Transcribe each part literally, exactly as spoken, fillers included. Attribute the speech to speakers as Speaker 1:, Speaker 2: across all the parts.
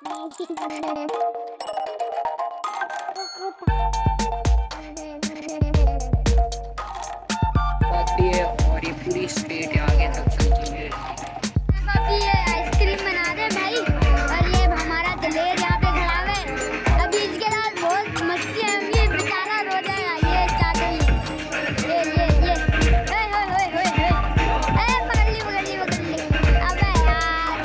Speaker 1: है और ये पूरी स्ट्रेट आगे तक चलती है।
Speaker 2: अभी ये आइसक्रीम बना दे भाई, और ये हमारा दिलेर यहाँ पे खड़ा है। अभी इसके साथ बहुत मस्ती है, ये बेचारा रो जाएगा। ये चाटो ये ये ये ये होए होए होए होए, ए पकड़ ली पकड़ ली पकड़ ली। अबे यार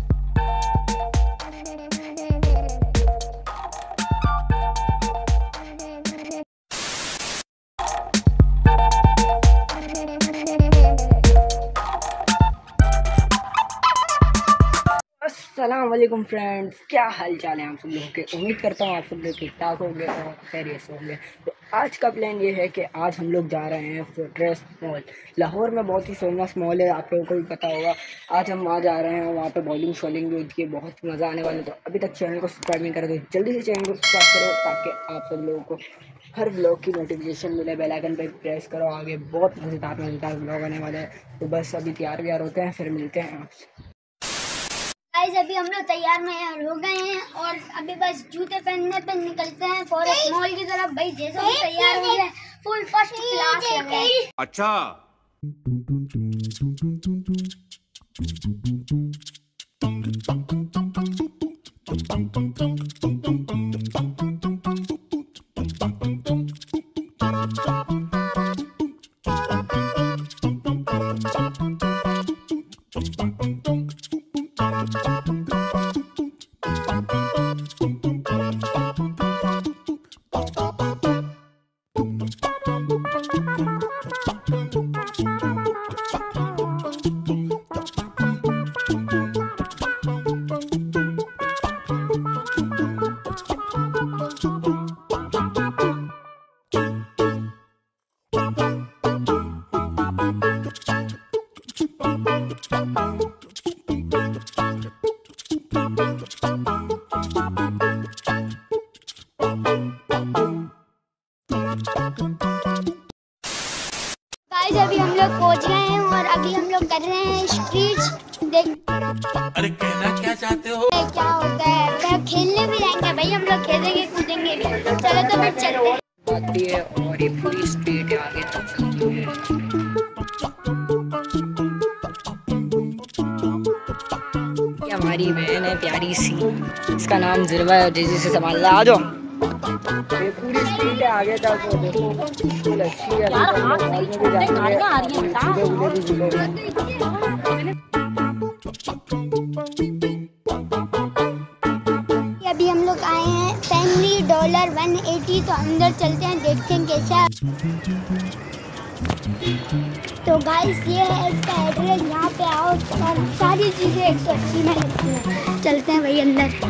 Speaker 1: अस्सलाम वालेकुम फ्रेंड्स, क्या हाल चाल है आप सब लोगों के। उम्मीद करता हूँ आप सब लोग ठीक ठाक होंगे और खैरियत से होंगे। तो आज का प्लान ये है कि आज हम लोग जा रहे हैं फोर्ट्रेस मॉल। लाहौर में बहुत ही फेमस मॉल है, आप लोगों को भी पता होगा। आज हम वहाँ जा रहे हैं, वहाँ पे बॉलिंग शॉलिंग भी होती है, बहुत मज़ा आने वाला है। तो अभी तक चैनल को सब्सक्राइब नहीं करा तो जल्दी से चैनल को सब्सक्राइब करो, ताकि आप सब लोगों को हर व्लॉग की नोटिफिकेशन मिले। बेल आइकन पे प्रेस करो, आगे बहुत मज़ेदार मज़ेदार व्लॉग आने वाले हैं। तो बस अभी तैयार व्यार होते हैं, फिर मिलते हैं आपसे।
Speaker 2: गाइस अभी हम लोग तैयार मैयार हो गए हैं और अभी बस जूते पहनने पे निकलते हैं फॉरेस्ट मॉल की तरफ। भाई जैसे हम तैयार हो गए, फुल फर्स्ट क्लास लग रहे हैं।
Speaker 3: अच्छा
Speaker 2: गाइस अभी हम लोग पहुंच गए हैं और अभी हम लोग कर रहे हैं स्ट्रीट्स। देख
Speaker 3: अरे कहना क्या चाहते हो?
Speaker 2: क्या होता है, फिर खेलने भी जाएंगे भाई, हम लोग खेलेंगे कूदेंगे भी। चलो तो फिर चलते हैं।
Speaker 1: आती है और ये पूरी स्ट्रेट आगे तक चलती है। ये हमारी बहन है प्यारी सी, इसका नाम जिरवा है, जैसे से संभाल ला। आ जाओ, ये पूरी स्ट्रीट है आगे तक। तो देखो फुल अच्छी है।
Speaker 2: अभी हम लोग आए हैं फैमिली डॉलर वन एटी, तो अंदर चलते हैं, देखते हैं कैसा। तो गाइस ये है इसका एड्रेस, यहाँ पे आओ और सारी चीज़ें एक सौ अस्सी में लगती हैं। चलते हैं भाई अंदर।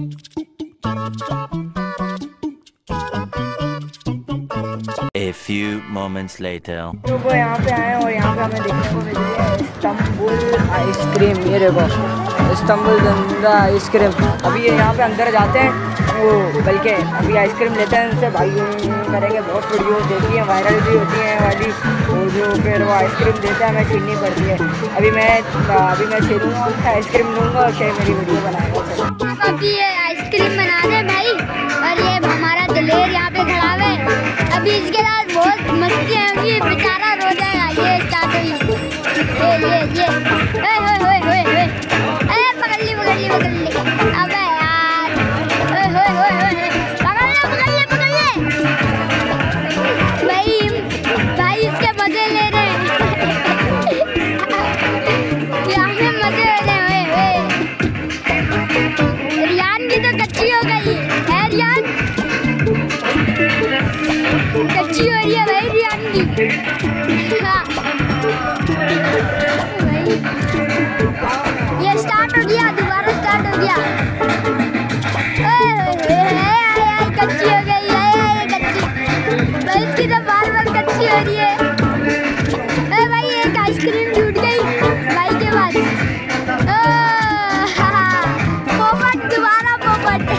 Speaker 4: A few moments later.
Speaker 1: तो वो यहाँ पे आए और यहाँ पे हमें देखने को मिल रही है इस्तांबुल आइसक्रीम। ये देखो इस्तांबुल जिंदा आइसक्रीम। अभी ये यहाँ पे अंदर जाते हैं, वो बल्कि अभी आइसक्रीम लेते हैं इनसे। भाई करेंगे, बहुत वीडियो देखी है, वायरल भी होती है वाली, और जो फिर वो आइसक्रीम देता है हमें छीननी पड़ती है। अभी मैं अभी मैं छीनूँगा, उसका आइसक्रीम लूँगा और शेयर मेरी वीडियो बनाएगा।
Speaker 2: अभी ये आइसक्रीम बना रहे भाई, और ये हमारा दिलेर यहाँ पे खड़ा है। अभी इसके साथ बहुत मस्ती है, ये बेचारा रो जाएगा। ये चाटो ये ये ये होए होए होए होए होए, ए पकड़ ली पकड़ ली पकड़ ली। अबे यार होए होए होए होए, पकड़ ले पकड़ ले पकड़ ले। भाई भाई इसके मजे ले रहे हैं, यहाँ पे मजे हो रहे हैं। रियान की तो कच्ची हो गई है, रियान कच्ची हो रही है भाई रियान की। हाँ ये स्टार्ट हो गया, दोबारा स्टार्ट हो गया। कच्ची हो गई है, कच्ची भाई, इसकी तो बार बार कच्ची हो रही है। ए भाई एक आइसक्रीम छूट गई भाई के पास। पोपट दोबारा पोपट।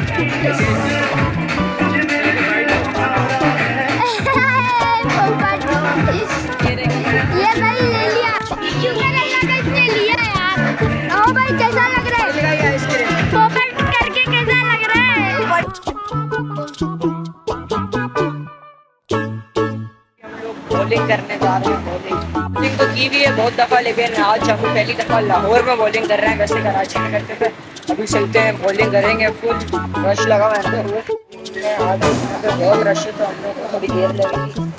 Speaker 2: ये भाई ले लिया, शुक्र अल्लाह का इसने लिया यार। ओ भाई कैसा लग रहा है?
Speaker 1: करने जा रहे हैं बॉलिंग। बॉलिंग तो की भी है बहुत दफ़ा, लेकिन आज हम पहली दफ़ा लाहौर में बॉलिंग कर रहे हैं। वैसे कराची में करते थे, अभी चलते हैं बॉलिंग करेंगे। फुल रश लगा हुआ है अंदर हुए। आज यहाँ पे बहुत रश है तो हम लोग को थोड़ी देर लगेगी,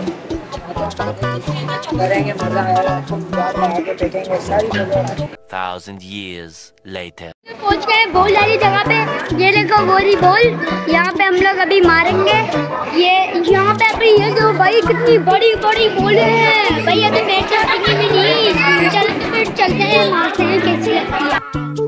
Speaker 1: करेंगे, मज़ा आएगा। फुल आगे फेंकेंगे सारी जगह।
Speaker 4: Thousand years later.
Speaker 2: पहुंच गए बॉल वाली जगह पे। ये देखो वोली बॉल, यहाँ पे हम लोग अभी मारेंगे। ये यहाँ पे अभी ये जो भाई कितनी बड़ी बड़ी बॉलें हैं भाई, अभी मैच लगेंगे भी नहीं। चल फिर चलते हैं, मारते हैं कैसी लगती है।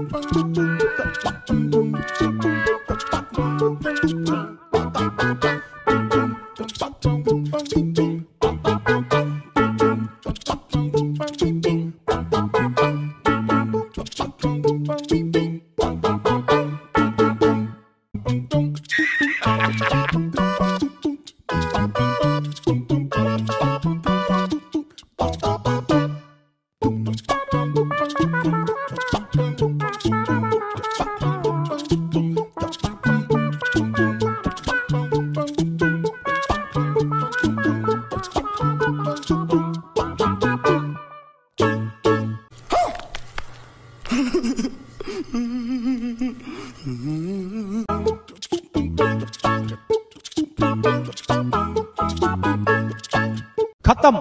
Speaker 5: खत्म,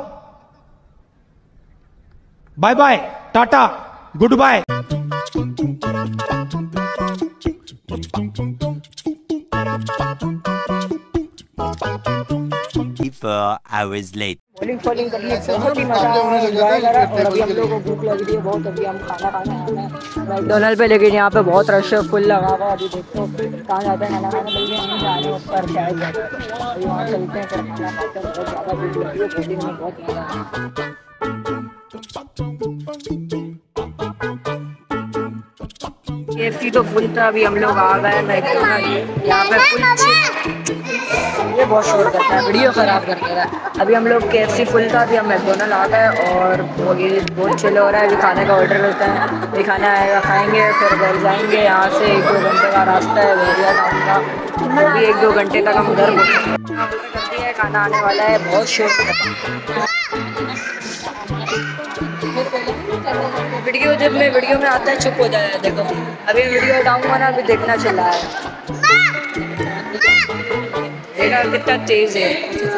Speaker 5: bye bye, tata, good bye.
Speaker 4: Four hours later.
Speaker 1: बॉलिंग फॉलिंग करने बहुत ही मजा आया, एंजॉय करा। और अभी हम लोग को भूख लग रही है बहुत, अभी हम खाना खाने आए हैं मैकडोनल्ड पे, लेकिन यहाँ पे बहुत रश है, फुल लगा हुआ। अभी देखो कहाँ जाते हैं खाना खाने, बल्कि हम जा रहे हैं ऊपर क्या है, अभी वहाँ चलते हैं फिर खाना खाते हैं। बहुत ज़्यादा भूख लग रही है, बॉलिंग में बहुत मजा आया। केएफसी तो फुल था, अभी हम लोग आ गए मैकडोनल्ड। यहाँ पे फुल ये बहुत शोर करता है, वीडियो ख़राब कर दे रहा है। अभी हम लोग केएफसी फुल था, अभी हम मैकडोनल्ड आ गए और वो ये बहुत चिल हो रहा है। अभी खाने का ऑर्डर लेते हैं, अभी खाना आएगा, खाएंगे, फिर घर जाएंगे। यहाँ से एक दो घंटे का रास्ता है बहरिया टाउन का, अभी एक दो घंटे तक हम उधर कर दिया है। खाना आने वाला है, बहुत शोर। वीडियो जब मैं वीडियो में आता है चुप हो जाए। देखो अभी वीडियो हटाऊंगा ना, अभी देखना चल रहा है, देखा कितना तेज है।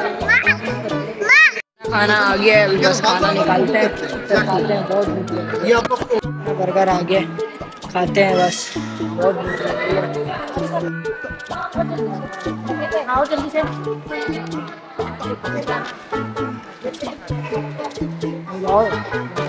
Speaker 1: खाना आ गया है, बस खाना निकालते हैं फिर खाते हैं। बहुत भूख लगी है, बर्गर आ गया, खाते हैं बस, बहुत भूख लगी है। आओ जल्दी से।